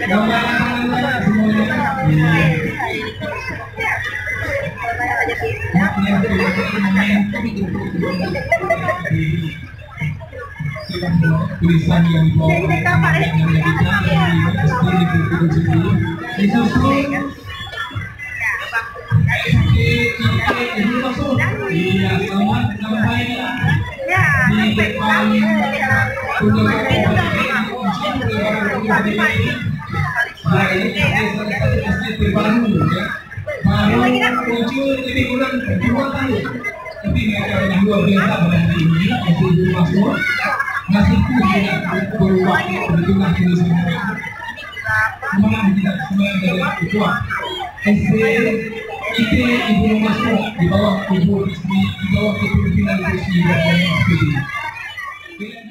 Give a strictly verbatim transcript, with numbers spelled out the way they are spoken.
tulisan yang dibawa oleh disusul iya selamat sampai di depan baru ya baru muncul lebih kurang dua tahun tapi mereka yang luar biasa pada ini masih masuk masih punya berubah berubah ini semua semua tidak semua dari kuat S D I T ibu masuk di bawah ibu di bawah kepemimpinan Presiden dan S P D.